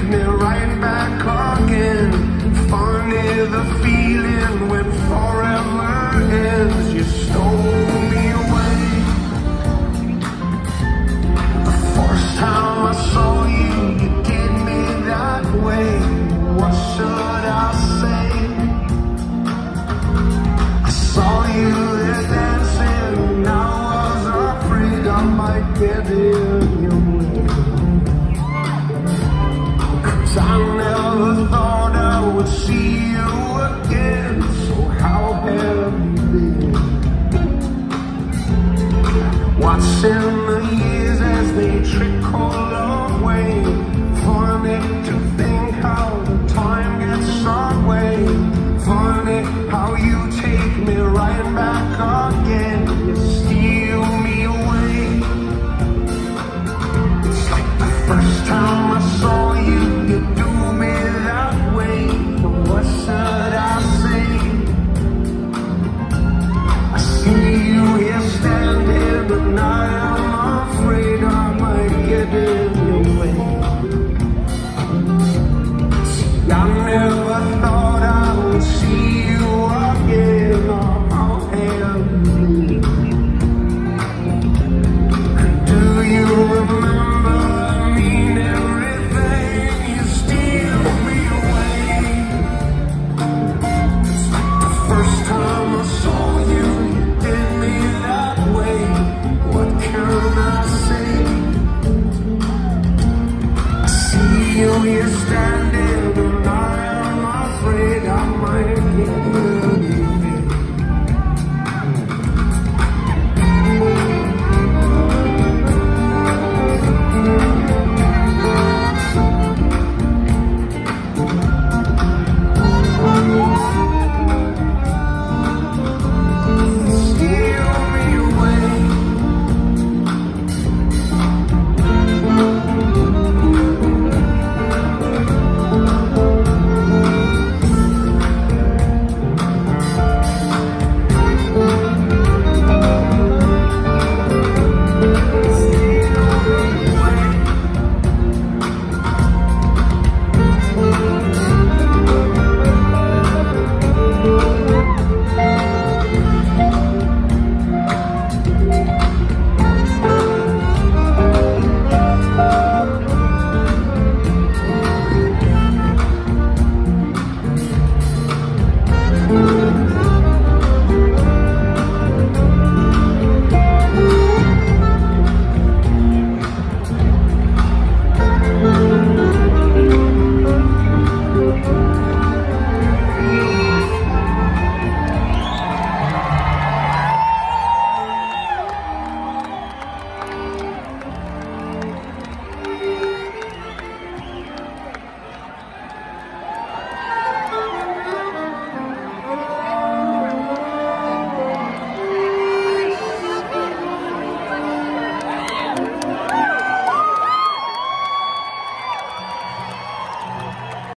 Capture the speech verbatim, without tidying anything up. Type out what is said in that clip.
me right back again. Funny the feeling when forever ends. You stole me away. The first time I saw you, you did me that way. What should I say? I saw you there dancing, and I was afraid I might get in your way. 'Cause I never thought I would see you again. So how have you been? Watching the years as they trickle away. Funny to think how the time gets our way. Funny how you take me right back again. You steal me away. It's like the first time I saw you, you do me that way. But what should I say? I see you here standing, and I am afraid I might get in your way. See, I never thought I would see you again. Oh, how have you been? Do you remember? I mean everything. You steal me away. It's like the first time I saw you, you did me that way. What can I say? I see you here standing, and I am afraid I might get hurt.